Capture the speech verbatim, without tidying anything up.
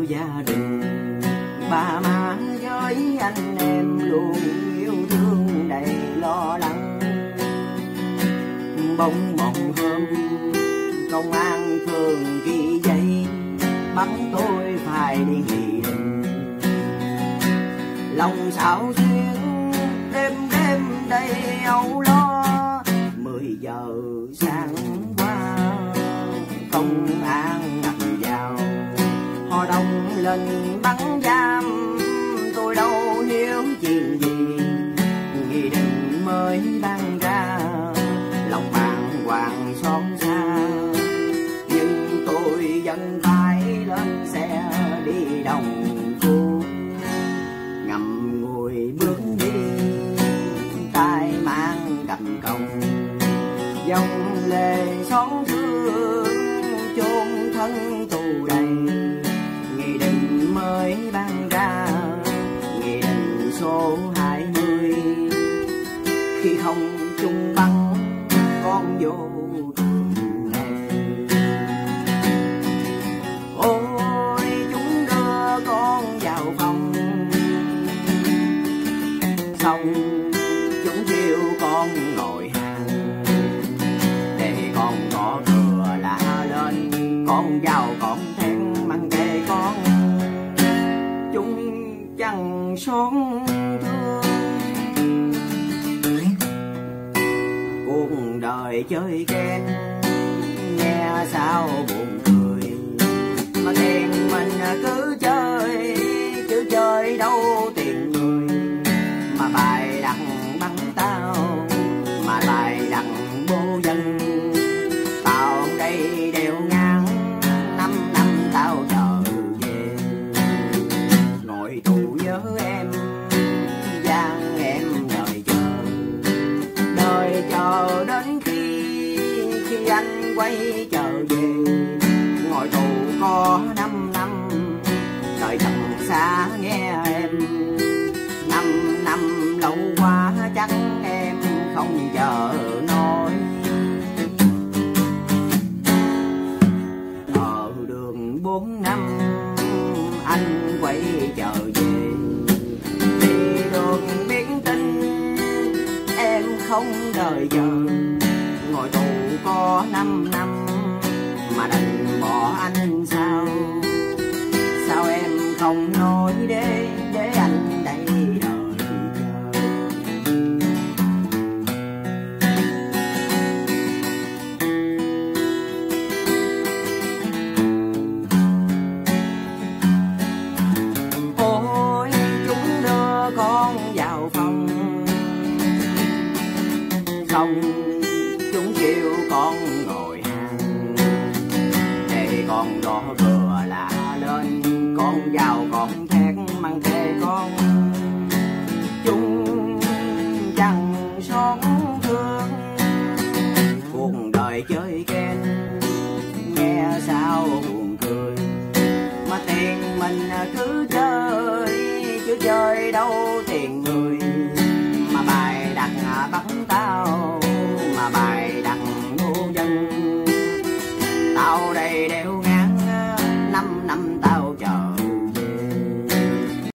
gia đình, ba má với anh em luôn yêu thương đầy lo lắng. Bỗng một hôm công an phường ghi giấy bắt tôi phải đi nghị định. Lòng xao xuyến đêm đêm đầy âu lo, mười giờ sáng qua công an ập vào, họ đông lên bắn giam. Tôi đâu hiểu chuyện gì, nghị định mới ban ra, lòng bàng hoàng xót xa. Nhưng tôi vẫn phải lên xe đi đồng phố, ngậm ngùi bước đi, tay mang cầm công, dòng lệ xót thương chôn thân tù đầy. Nghị định mới ban ra, nghị định số hai mươi, khi không chung băng con vô thường này. Ôi chúng đưa con vào phòng, xong chúng kêu con ngồi hàng, để con gõ cửa la lên, con vào con thẹn mang về con. Chúng chẳng xót thương, cuộc đời chơi ghen nghe sao buồn cười, mà tiền mình cứ chơi chứ chơi đâu tiền người. Mà bài đặng bắn tao, mà bài đặng bố dân, tao đây đều ngang năm năm tao chờ về. Ngồi tù nhớ em, gian em đợi chờ, đợi chờ đến khi khi anh quay trở về. Ngồi tù có năm năm, đợi thật xa nghe em. Năm năm lâu quá chắc em không chờ nổi. Ở đường bốn năm anh quay trở về, đi đường biết tin em không đợi chờ. Ngồi tù có năm năm mà đành bỏ anh sao? Sao em không nói để để anh đây đợi chờ? Ôi chúng đưa con vào phòng, xong chúng kêu con ngồi hàng, để con gõ cửa la lên, con vào con thét mang về con. Chúng chẳng xót